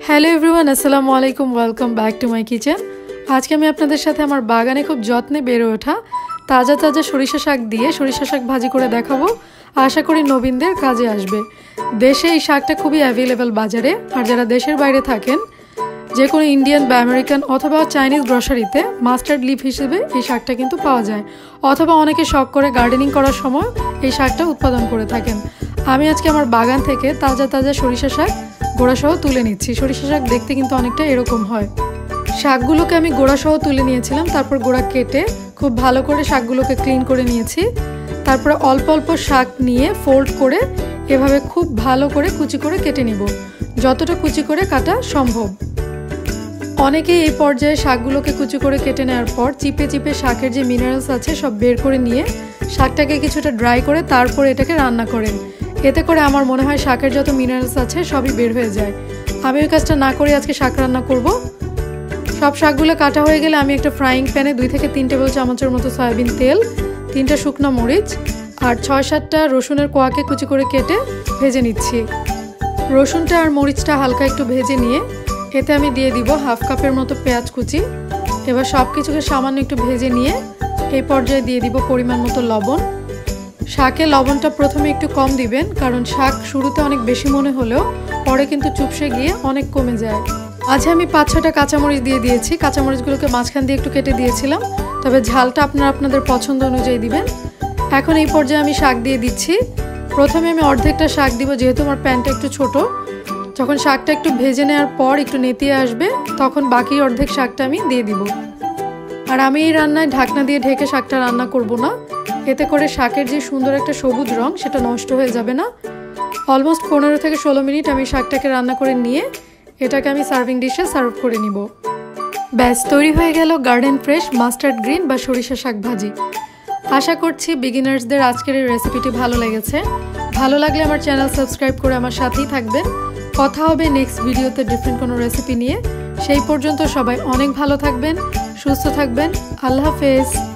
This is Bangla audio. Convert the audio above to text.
হ্যালো এভরিওয়ান, আসসালামু আলাইকুম। Welcome back to my kitchen. আজকে আমি আপনাদের সাথে আমার বাগানে খুব যত্নে বেড়ে ওঠা তাজা তাজা সরিষা শাক দিয়ে সরিষা শাক ভাজি করে দেখাবো। আশা করি নবীনদের কাজে আসবে। দেশে এই শাকটা খুবই অ্যাভেলেবেল বাজারে, আর যারা দেশের বাইরে থাকেন যে কোনো ইন্ডিয়ান বা আমেরিকান অথবা চাইনিজ গ্রসারিতে মাস্টার্ড লিফ হিসেবে এই শাকটা কিন্তু পাওয়া যায়, অথবা অনেকে শখ করে গার্ডেনিং করার সময় এই শাকটা উৎপাদন করে থাকেন। আমি আজকে আমার বাগান থেকে তাজা তাজা সরিষা শাক গোড়াসহ তুলে নিচ্ছি। সরিষা শাক দেখতে কিন্তু অনেকটা এরকম হয়। শাকগুলোকে আমি গোড়াসহ তুলে নিয়েছিলাম, তারপর গোড়া কেটে খুব ভালো করে শাকগুলোকে ক্লিন করে নিয়েছি। তারপরে অল্প অল্প শাক নিয়ে ফোল্ড করে এভাবে খুব ভালো করে কুচি করে কেটে নিব, যতটা কুচি করে কাটা সম্ভব। অনেকেই এই পর্যায়ে শাকগুলোকে কুচি করে কেটে নেওয়ার পর চিপে চিপে শাকের যে মিনারেলস আছে সব বের করে নিয়ে শাকটাকে কিছুটা ড্রাই করে তারপর এটাকে রান্না করেন। এতে করে আমার মনে হয় শাকের যত মিনারেলস আছে সবই বের হয়ে যায়। আমি ওই কাজটা না করে আজকে শাক রান্না করব। সব শাকগুলো কাটা হয়ে গেলে আমি একটা ফ্রাইং প্যানে 2 থেকে 3 টেবিল চামচের মতো সয়াবিন তেল, 3টা শুকনো মরিচ আর 6-7টা রসুনের কোয়াকে কুচি করে কেটে ভেজে নিচ্ছি। রসুনটা আর মরিচটা হালকা একটু ভেজে নিয়ে এতে আমি দিয়ে দিব 1/2 কাপের মতো পেঁয়াজ কুচি। এবার সব কিছুকে সামান্য একটু ভেজে নিয়ে এই পর্যায়ে দিয়ে দিব পরিমাণ মতো লবণ। শাকে লবণটা প্রথমে একটু কম দিবেন, কারণ শাক শুরুতে অনেক বেশি মনে হলেও পরে কিন্তু চুপসে গিয়ে অনেক কমে যায়। আজ আমি 5-6টা কাঁচামরিচ দিয়ে দিয়েছি। কাঁচামরিচগুলোকে মাঝখান দিয়ে একটু কেটে দিয়েছিলাম, তবে ঝালটা আপনারা আপনাদের পছন্দ অনুযায়ী দিবেন। এখন এই পর্যায়ে আমি শাক দিয়ে দিচ্ছি। প্রথমে আমি অর্ধেকটা শাক দিব, যেহেতু আমার প্যানটা একটু ছোট। যখন শাকটা একটু ভেজে নেওয়ার পর একটু নেতিয়ে আসবে তখন বাকি অর্ধেক শাকটা আমি দিয়ে দিব। আর আমি এই রান্নায় ঢাকনা দিয়ে ঢেকে শাকটা রান্না করব না, এতে করে শাকের যে সুন্দর একটা সবুজ রং সেটা নষ্ট হয়ে যাবে না। অলমোস্ট 15 থেকে 16 মিনিট আমি শাকটাকে রান্না করে নিয়ে এটাকে আমি সার্ভিং ডিশে সার্ভ করে নিব। ব্যাস তৈরি হয়ে গেল গার্ডেন ফ্রেশ মাস্টার্ড গ্রিন বা সরিষা শাক ভাজি। আশা করছি বিগিনার্সদের আজকের এই রেসিপিটি ভালো লেগেছে। ভালো লাগলে আমার চ্যানেল সাবস্ক্রাইব করে আমার সাথেই থাকবেন। কথা হবে নেক্সট ভিডিওতে ডিফারেন্ট কোনো রেসিপি নিয়ে। সেই পর্যন্ত সবাই অনেক ভালো থাকবেন, সুস্থ থাকবেন। আল্লাহ হাফেজ।